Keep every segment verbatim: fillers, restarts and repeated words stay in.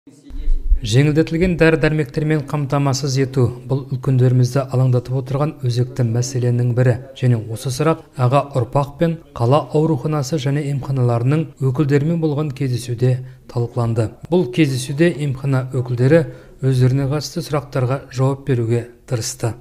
Жеңілдетілген дәрі-дәрмектермен қамтамасыз ету бұл үлкендерімізді алаңдатып отырған өзекті мәселенің бірі. Және осы сұрақ аға ұрпақ пен қала ауруханасы және емханаларының өкілдерімен болған кездесуде талқыланды. Бұл кездесуде емхана өкілдері өздеріне қатысты сұрақтарға жауап беруге тырысты.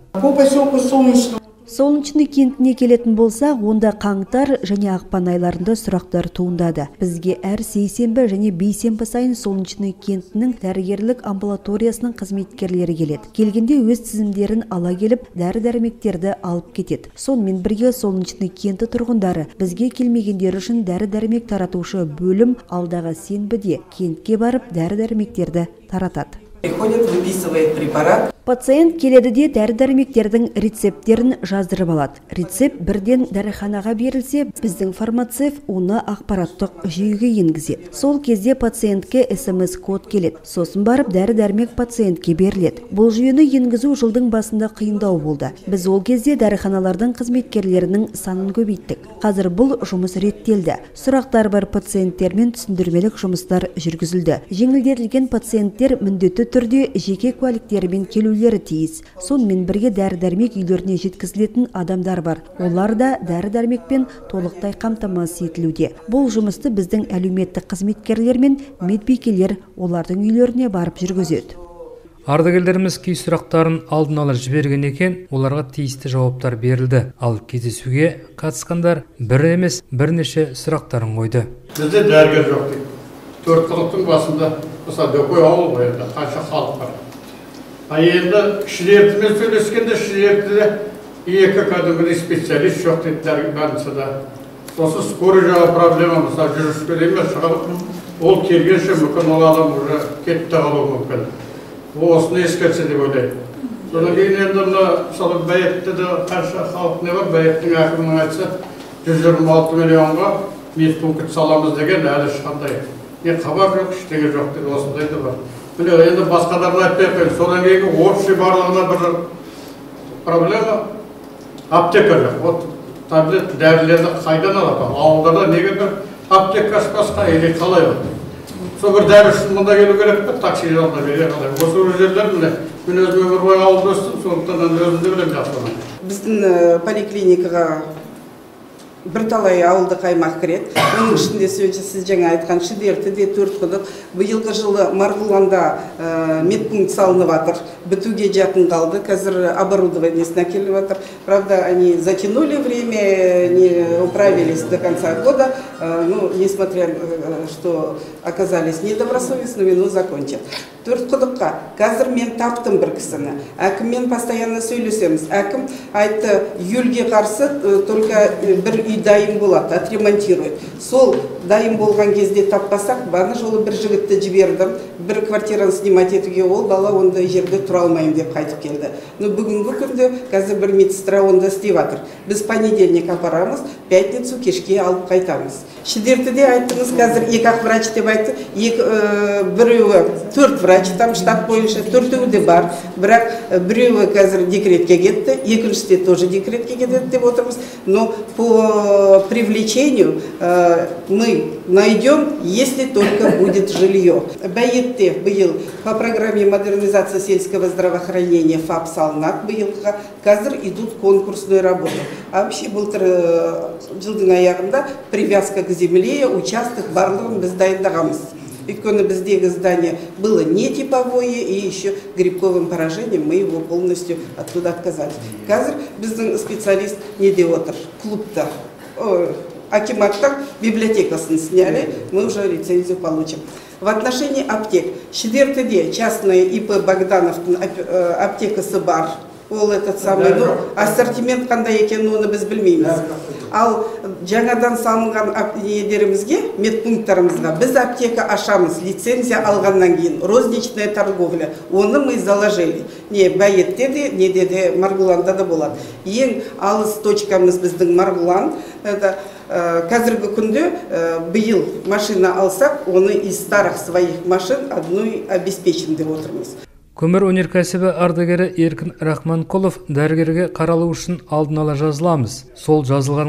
Солнечный кентіне келетін болсақ, онда қаңтар және ақпан айларында сұрақтар туындады. Бізге әр сейсенбі және бейсенбі сайын Солнечный кентінің дәрігерлік амбулаториясының қызметкерлері келеді. Келгенде өз тізімдерін ала келіп, дәрі-дәрмектерді алып кетеді. Сонымен бірге Солнечный кенті тұрғындары бізге келмегендер үшін дәрі-дәрмек таратушы бөлім алдағы сенбіде кентке барып дәрі-дәрмектерді таратады. Приходит, выписывает препарат. Пациент келеді де дәрі-дәрмектердің рецепттерін жаздырып алады. Рецепт бірден дәріханаға берілсе, біздің фармацевт оны ақпараттық жүйеге енгізеді. Сол кезде пациентке эс эм эс код келеді. Сосын барып дәрі-дәрмек пациентке беріледі. Бұл жүйені енгізу жылдың басында қиындау болды. Біз ол кезде дәріханалардың қызметкерлерінің санын көбейттік. Қазір бұл жұмыс реттелді. Сұрақтар бар пациенттермен түсіндірмелік жұмыстар жүргізілді. Жеңілдетілген пациенттер міндетті түрде жеке куәліктерімен келулері тиіс. Сонымен бірге дәрі-дәрмек үйлеріне жеткізілетін адамдар бар. Олар да дәрі-дәрмекпен толықтай қамтамасыз етілуде. Бұл жұмысты біздің әлеуметтік қызметкерлер мен медбикелер олардың үйлеріне барып жүргізеді. Ардагерлеріміз кей сұрақтарын алдын ала жіберген екен, оларға тиісті жауаптар берілді. Ал кездесуге қатысқандар бір емес бірнеше сұрақтарын қойды. Бізде дәрігер жоқ дейді. Төрт құдықтың басында мысалы дөкей ауыл ғой, енді қанша халық бар. А енді кішілердімен сөйлескенде кішілерді екі кәдімгідей специалист жоқ дейді дәрігер больницада. Сосын скорый жағы проблема, мысалы жүріс келеме шығып, ол келгенше мүмкін ол адам уже кетті қалуы мүмкін. Осыны ескерсе деп ойлайды. Содан кейін енді мысалы Бәйетте де қанша халық не бар, Бәйеттің әкімінің айтса жүз жиырма алты миллионға медпункт саламыз деген әлі ешқандай не хабар жоқ, ештеңе жоқ деп осындай да бар. Міне енді басқаларын айтпай қойын. Содан кейін общий барлығына бір проблема аптека жоқ. Вот таблет дәрілерді қайдан алады? Ауылдарда неге бір аптека ашпасқа или қалай болады? Сол бір дәрі үшін мұнда келу керек пе? Такси жолына бере қалай. Осы жерлер міне мен өзім өмір бойы ауылда өстім, сондықтан өзімді білемін жақсы. Біздің поликлиникаға бірталай ауылдық аймақ кіреді. Оның ішінде сіз жаңа айтқан Шідертіде, Төртқұдық, биылғы жылы Марғұланда медпункт салынып жатыр. Бітуге жақын қалды. Қазір оборудованиесін әкеліп жатыр. Правда, они затянули время, не управились до конца года, ну, несмотря, что оказались недобросовестными, но закончат. Төртқұдыққа қазір мен таптым бір кісіні. Әкіммен постоянно сөйлесеміз. Әкім айтты, июльге қарсы только бір үй дайын болады, отремонтирует. Сол дайын болған кезде таппасақ, баны жолы бір жігітті жібердім, бір квартираны снимать етуге, ол бала ондай жерде тұра алмайым деп қайтып келді. Но бүгінгі күнде қазір бір медсестра онда істеп жатыр. Біз понедельник апарамыз, пятницу кешке алып қайтамыз. Шідертіде айттыңыз, қазір екі ақ врач деп айтты, біреуі төрт врач там штат бойынша, төртеуі де бар, бірақ біреуі қазір декретке кетті, екіншісі тоже декретке кетеді деп отырмыз. Но по привлечению мы найдем, если только будет жилье. Бәйетте биыл по программе модернизации сельского здравоохранения ФАП салынат биылға, қазір идут конкурсные работы. А вообще былтыр жылдың аяғында привязка к земле, участок барлығын біз дайындағамыз. Өйткені біздегі здание было не типовое, и еще грибковым поражением мы его полностью оттуда отказались. Қазір біздің специалист не деп отыр, клубта, акиматтан библиотекасын сняли, мы уже лицензию получим. В отношении аптек, Шідертіде частная И П Богдановтың аптекасы бар. Ол этот самый, ну, ассортимент қандай екенін оны біз білмейміз. Ал жаңадан салынған едерімізге, медпункттарымызға біз аптека ашамыз, лицензия алғаннан кейін, розничная торговля, оны мы заложили. Не Бәйетте де, не де Марғұланда да болады. Ең алыс точкамыз біздің Марғұлан, это қазіргі күнде биыл машина алсақ, оны из старых своих машин одной обеспечим деп отырмыз. Көмір өнеркәсібі ардагері Еркін Рахманқұлов дәрігерге қаралу үшін алдын ала жазыламыз. Сол жазылғанға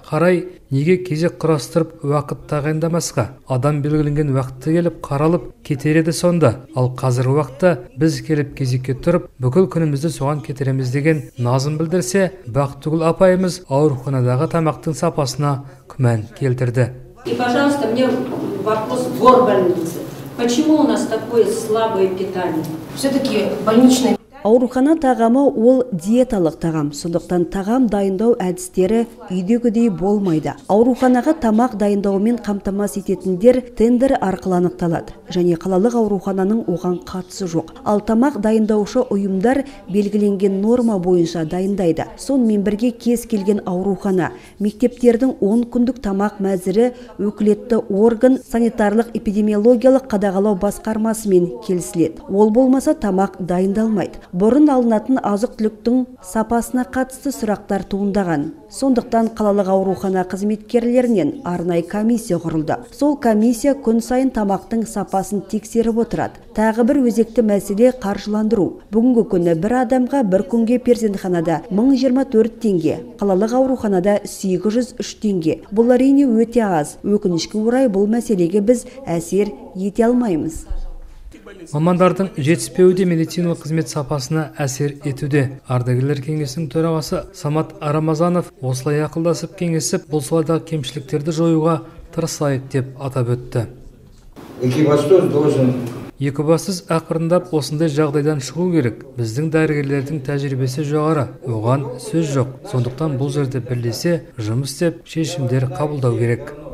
қарай неге кезек құрастырып уақыт тағайындамасқа? Адам белгіленген уақытта келіп қаралып кетер еді сонда. Ал қазіргі уақытта біз келіп кезекке тұрып, бүкіл күнімізді соған кетіреміз деген назым білдірсе, Бақтыгүл апайымыз ауруханадағы тамақтың сапасына күмән келтірді. И, пожалуйста, мне вопрос в горбольнице. Почему у нас такое слабое питание? Все-таки больничное Аурухана тағамы ол диеталық тағам, сондықтан тағам дайындау әдістері үйдегідей болмайды. Ауруханаға тамақ дайындаумен қамтамасыз ететіндер тендер арқылы анықталады, және қалалық аурухананың оған қатысы жоқ. Ал тамақ дайындаушы ұйымдар белгіленген норма бойынша дайындайды. Сонымен бірге кез келген аурухана, мектептердің он күндік тамақ мәзірі өкілетті орган санитарлық эпидемиологиялық қадағалау басқармасымен келісіледі. Ол болмаса тамақ дайындалмайды. Бұрын алынатын азық-түліктің сапасына қатысты сұрақтар туындаған. Сондықтан қалалық аурухана қызметкерлерінен арнайы комиссия құрылды. Сол комиссия күн сайын тамақтың сапасын тексеріп отырады. Тағы бір өзекті мәселе қаржыландыру. Бүгінгі күні бір адамға бір күнге перзентханада мың жиырма төрт теңге, қалалық ауруханада сегіз жүз үш теңге. Бұл әрине өте аз. Өкінішке орай бұл мәселеге біз әсер ете алмаймыз. Мамандардың жетіспеуі де медициналық қызмет сапасына әсер етуде. Ардагерлер кеңесінің төрағасы Самат Арамазанов осылай ақылдасып кеңесіп, бұл саладағы кемшіліктерді жоюға тырысайық деп атап өтті. Екібастұз должен Екібастұз ақырындап осындай жағдайдан шығу керек. Біздің дәрігерлердің тәжірибесі жоғары, оған сөз жоқ. Сондықтан бұл жерде бірлесе жұмыс істеп шешімдер қабылдау керек.